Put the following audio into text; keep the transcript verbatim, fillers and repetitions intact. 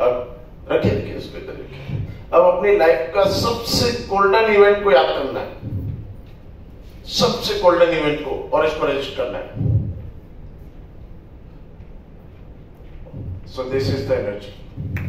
अब रखे देखिए उसके तरीके। अब अपनी लाइफ का सबसे गोल्डन इवेंट को याद करना है, सबसे गोल्डन इवेंट को, और इस पर रजिस्टर करना है। So this is the energy.